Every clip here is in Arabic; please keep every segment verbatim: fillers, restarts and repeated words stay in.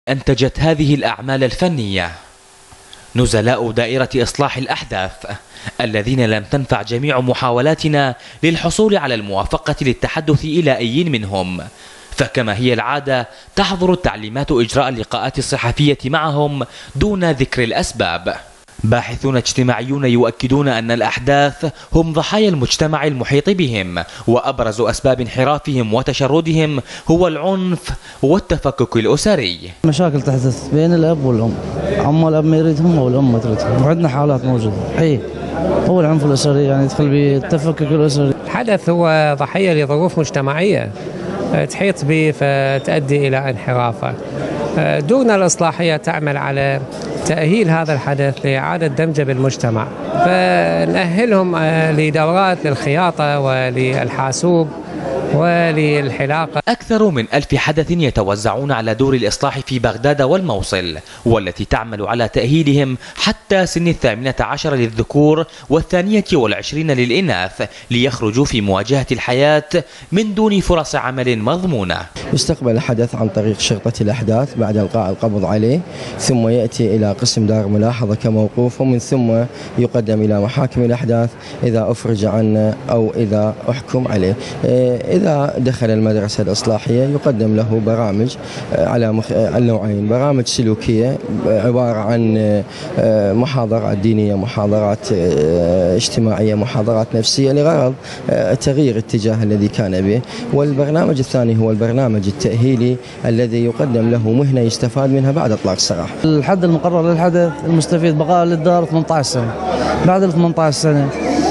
أنتجت هذه الأعمال الفنية نزلاء دائرة إصلاح الأحداث الذين لم تنفع جميع محاولاتنا للحصول على الموافقة للتحدث إلى أي منهم، فكما هي العادة تحظر التعليمات إجراء اللقاءات الصحفية معهم دون ذكر الأسباب. باحثون اجتماعيون يؤكدون أن الأحداث هم ضحايا المجتمع المحيط بهم، وأبرز أسباب انحرافهم وتشردهم هو العنف والتفكك الأسري. مشاكل تحدث بين الأب والأم، أما الأب ما يريدهم والأم ما تريدهم، وعندنا حالات موجودة. أي هو العنف الأسري يعني يدخل بالتفكك الأسري. الحدث هو ضحية لظروف مجتمعية تحيط به فتؤدي إلى انحرافه. دون الإصلاحية تعمل على تأهيل هذا الحدث لإعادة دمجه بالمجتمع، فنأهلهم لدورات للخياطة وللحاسوب وللحلاقة. أكثر من ألف حدث يتوزعون على دور الإصلاح في بغداد والموصل، والتي تعمل على تأهيلهم حتى سن الثامنة عشر للذكور والثانية والعشرين للإناث ليخرجوا في مواجهة الحياة من دون فرص عمل مضمونة. يستقبل الحدث عن طريق شرطة الأحداث بعد إلقاء القبض عليه، ثم يأتي إلى قسم دار ملاحظة كموقوف، ومن ثم يقدم إلى محاكم الأحداث إذا أفرج عنه أو إذا أحكم عليه. إذا دخل المدرسة الإصلاحية يقدم له برامج على النوعين، برامج سلوكية عبارة عن محاضرات دينية، محاضرات اجتماعية، محاضرات نفسية لغرض تغيير الاتجاه الذي كان به، والبرنامج الثاني هو البرنامج التأهيلي الذي يقدم له مهنة يستفاد منها بعد إطلاق السراح. الحد المقرر للحدث المستفيد بقاء للدار ثمانية عشر سنة، بعد ال ثمانية عشر سنة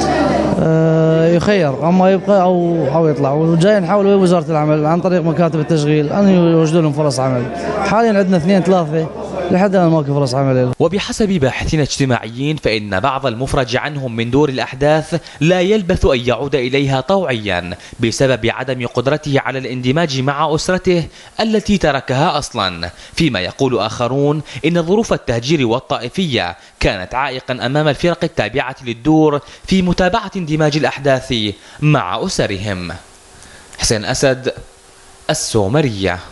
يخير اما يبقى او او يطلع، وجاي نحاول ويا وزاره العمل عن طريق مكاتب التشغيل ان يوجدوا لهم فرص عمل. حاليا عندنا اثنين ثلاثه لحد الان ماكو فرص عمل. وبحسب باحثين اجتماعيين فإن بعض المفرج عنهم من دور الأحداث لا يلبث أن يعود إليها طوعيا بسبب عدم قدرته على الاندماج مع أسرته التي تركها أصلا، فيما يقول آخرون إن ظروف التهجير والطائفية كانت عائقا أمام الفرق التابعة للدور في متابعة اندماج الأحداث مع أسرهم. حسين أسد، السومرية.